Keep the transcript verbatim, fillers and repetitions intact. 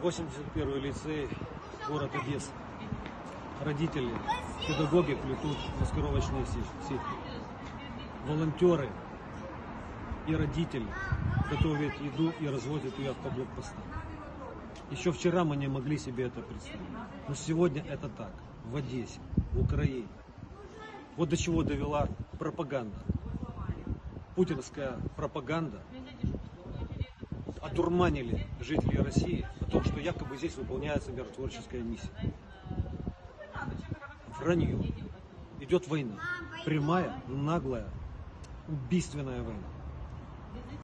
восемьдесят первый лицей, город Одесса. Родители, педагоги плетут маскировочные сетки. Волонтеры и родители готовят еду и развозят ее по блокпостам. Еще вчера мы не могли себе это представить. Но сегодня это так. В Одессе, в Украине. Вот до чего довела пропаганда. Путинская пропаганда одурманили жителей России о том, что якобы здесь выполняется миротворческая миссия. Вранье. Идет война. Прямая, наглая, убийственная война.